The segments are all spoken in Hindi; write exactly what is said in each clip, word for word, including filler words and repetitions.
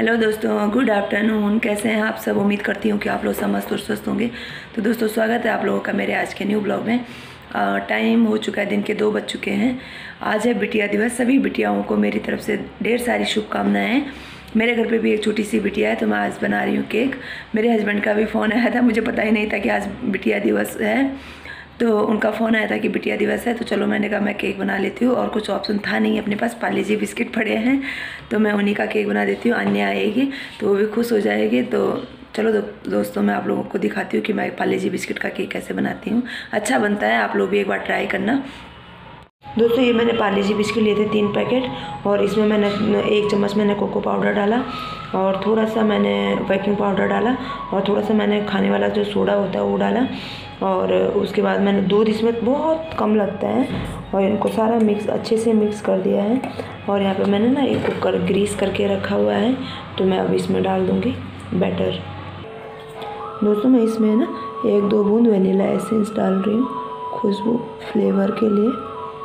हेलो दोस्तों, गुड आफ्टरनून। कैसे हैं आप सब? उम्मीद करती हूँ कि आप लोग सब मस्त और स्वस्थ होंगे। तो दोस्तों, स्वागत है आप लोगों का मेरे आज के न्यू ब्लॉग में। टाइम हो चुका है, दिन के दो बज चुके हैं। आज है बिटिया दिवस। सभी बिटियाओं को मेरी तरफ से ढेर सारी शुभकामनाएँ। मेरे घर पे भी एक छोटी सी बिटिया है, तो मैं आज बना रही हूँ केक। मेरे हस्बैंड का भी फ़ोन आया था, मुझे पता ही नहीं था कि आज बिटिया दिवस है, तो उनका फ़ोन आया था कि बिटिया दिवस है। तो चलो, मैंने कहा मैं केक बना लेती हूँ, और कुछ ऑप्शन था नहीं अपने पास। पार्ले जी बिस्किट पड़े हैं, तो मैं उन्हीं का केक बना देती हूँ। अन्य आएगी तो वो भी खुश हो जाएगी। तो चलो दो, दोस्तों मैं आप लोगों को दिखाती हूँ कि मैं पार्ले जी बिस्किट का केक कैसे बनाती हूँ। अच्छा बनता है, आप लोग भी एक बार ट्राई करना। दोस्तों, ये मैंने पार्ले जी बिस्किट लिए थे तीन पैकेट, और इसमें मैंने एक चम्मच मैंने कोको पाउडर डाला, और थोड़ा सा मैंने बेकिंग पाउडर डाला, और थोड़ा सा मैंने खाने वाला जो सोडा होता है वो डाला, और उसके बाद मैंने दूध इसमें बहुत कम लगता है, और इनको सारा मिक्स अच्छे से मिक्स कर दिया है। और यहाँ पे मैंने ना एक कुकर ग्रीस करके रखा हुआ है, तो मैं अब इसमें डाल दूँगी बैटर। दोस्तों, मैं इसमें ना एक दो बूंद वनीला एसेंस डाल रही हूँ, खुशबू फ्लेवर के लिए।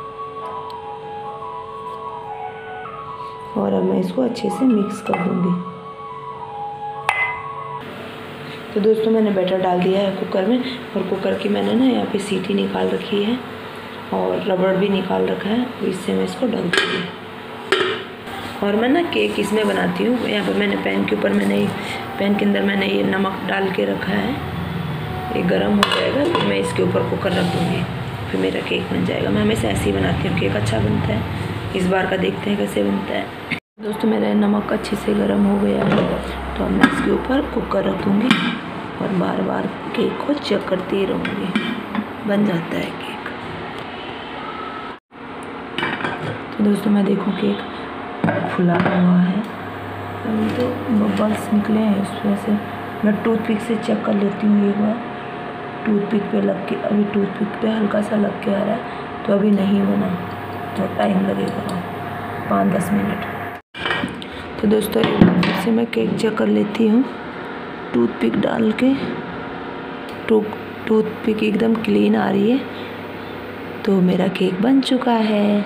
और अब मैं इसको अच्छे से मिक्स कर दूँगी। तो दोस्तों, मैंने बैटर डाल दिया है कुकर में, और कुकर की मैंने ना यहाँ पे सीटी निकाल रखी है, और रबड़ भी निकाल रखा है, तो इससे मैं इसको ढक दूँगी। और मैं ना केक इसमें बनाती हूँ। यहाँ पे मैंने पैन के ऊपर मैंने पैन के अंदर मैंने ये नमक डाल के रखा है। ये गर्म हो जाएगा, फिर मैं इसके ऊपर कुकर रख दूँगी, फिर मेरा केक बन जाएगा। मैं हमेशा ऐसे ही बनाती हूँ, केक अच्छा बनता है। इस बार का देखते हैं कैसे बनता है। दोस्तों, मेरा नमक अच्छे से गर्म हो गया है, तो अब मैं इसके ऊपर कुकर रख दूँगी, और बार बार केक को चेक करती रहूँगी। बन जाता है केक। तो दोस्तों, मैं देखूँ केक फुला हुआ है, अभी तो बबल्स निकले हैं इस वजह से। मैं टूथपिक से चेक कर लेती हूँ एक बार। टूथपिक पे लग के अभी टूथपिक पे हल्का सा लग के आ रहा है, तो अभी नहीं बना, तो टाइम लगेगा पाँच दस मिनट। तो दोस्तों, एक बार फिर से मैं केक चेक कर लेती हूँ टूथपिक डाल के। टू टूथपिक एकदम क्लीन आ रही है, तो मेरा केक बन चुका है।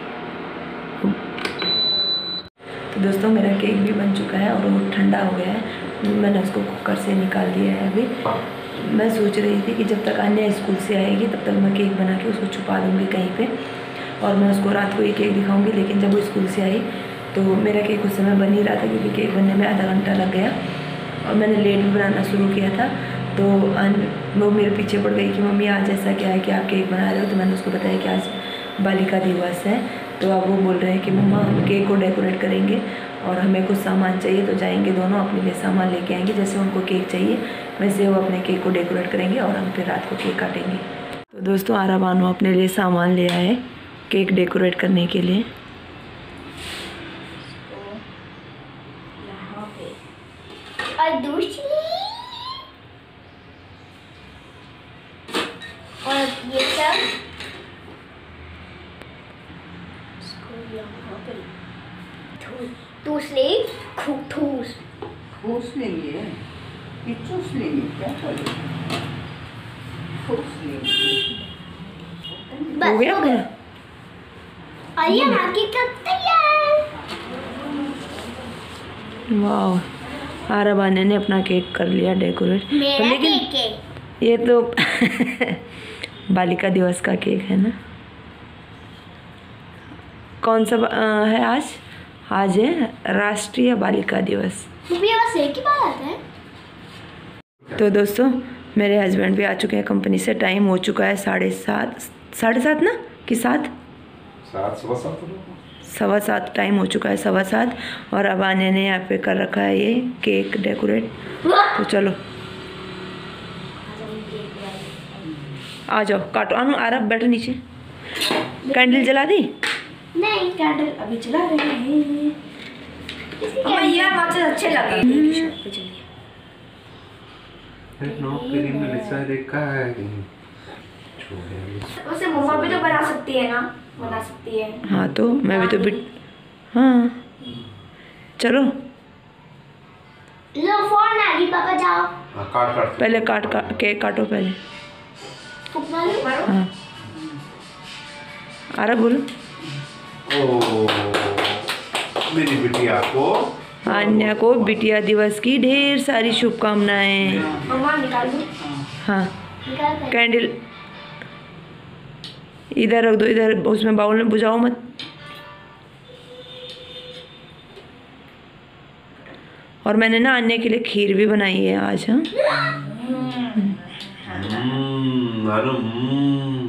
तो दोस्तों, मेरा केक भी बन चुका है, और वो ठंडा हो गया है। मैंने उसको कुकर से निकाल दिया है। अभी मैं सोच रही थी कि जब तक अन्य स्कूल से आएगी तब तक मैं केक बना के उसको छुपा दूँगी कहीं पे, और मैं उसको रात को ये केक दिखाऊंगी। लेकिन जब वो स्कूल से आई तो मेरा केक उस समय बन ही रहा था, क्योंकि केक बनने में आधा घंटा लग गया, और मैंने लेट भी बनाना शुरू किया था। तो वो मेरे पीछे पड़ गई कि मम्मी आज ऐसा क्या है कि आप केक बना रहे हो। तो मैंने उसको बताया कि आज बालिका दिवस है। तो अब वो बोल रहे हैं कि मम्मा हम केक को डेकोरेट करेंगे, और हमें कुछ सामान चाहिए। तो जाएंगे दोनों, अपने लिए सामान लेके आएंगे। जैसे उनको केक चाहिए वैसे वो अपने केक को डेकोरेट करेंगे, और हम फिर रात को केक काटेंगे। तो दोस्तों, आरा बानो अपने लिए सामान ले आए केक डेकोरेट करने के लिए। और दूसरी और ये सब इसको यहाँ पे ठूस ले, ठूस ठूस लेंगे, ये चूस लेंगे, क्या करेंगे? ठूस लेंगे। हो गया पूरा? और ये आगे कब तैयार? वाह, आरा बाने ने अपना केक कर लिया डेकोरेट। मेरा लेकिन केक है ये तो बालिका दिवस का केक है ना। कौन सा आ, है आज? आज है राष्ट्रीय बालिका दिवस। ये बस एक ही बात आता है। तो दोस्तों, मेरे हस्बैंड भी आ चुके हैं कंपनी से। टाइम हो चुका है साढ़े सात साढ़े सात ना कि सात सात सवा सात सवा सात टाइम हो चुका है, सवा सात। और अब आने ने यहाँ पे कर रखा है ये केक डेकोरेट। तो चलो आ जाओ, काटो। अनु आ रहा, बैठो नीचे। कैंडल जला दी? नहीं, कैंडल अभी जला रहे हैं। ये आपसे अच्छे लगे। उसे मम्मा भी तो बना सकती है ना, बना सकती है। हाँ, तो मैं भी तो बिट हाँ चलो लो, फोन आ गई, पापा जाओ। काट काट पहले काट काट केक काटो पहले। हाँ, आ रहा बोलो। ओ मेरी बिटिया को आन्या को बिटिया दिवस की ढेर सारी शुभकामनाएं। मम्मा निकाल दो। हाँ निकाल दे। कैंडल इधर रख दो, इधर उसमें बाउल में, बुझाओ मत। और मैंने ना अन्य के लिए खीर भी बनाई है आज। हाँ हम्म, अरे, हम्म।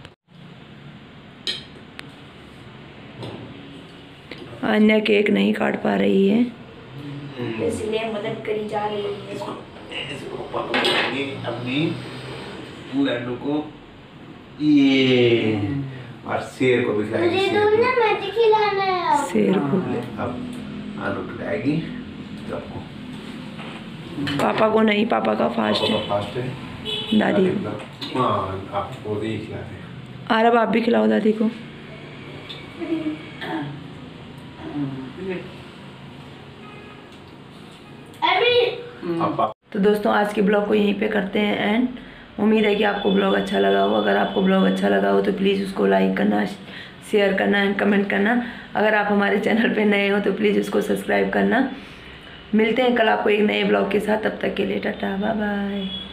अन्य केक नहीं काट पा रही है, इसलिए मदद करी जा रही है। इसको पापा खिलाएंगे अपनी लड्डू को, ये और शेर को भी खिलाएंगे। मुझे शेर तुमने को। मत खिलाना है अब। शेर को। अब आलू खिलाएगी सबको। पापा को नहीं, पापा का फास्ट पापा है। फास्ट है। दादी हाँ, आपको दे खिला रहे। आरब आप भी खिलाओ दादी को। अभी पापा तो दोस्तों आज के ब्लॉग को यहीं पे करते हैं एंड उम्मीद है कि आपको ब्लॉग अच्छा लगा हो। अगर आपको ब्लॉग अच्छा लगा हो तो प्लीज़ उसको लाइक करना, शेयर करना एंड कमेंट करना। अगर आप हमारे चैनल पे नए हो तो प्लीज़ उसको सब्सक्राइब करना। मिलते हैं कल आपको एक नए ब्लॉग के साथ, तब तक के लिए टाटा बाय बाय।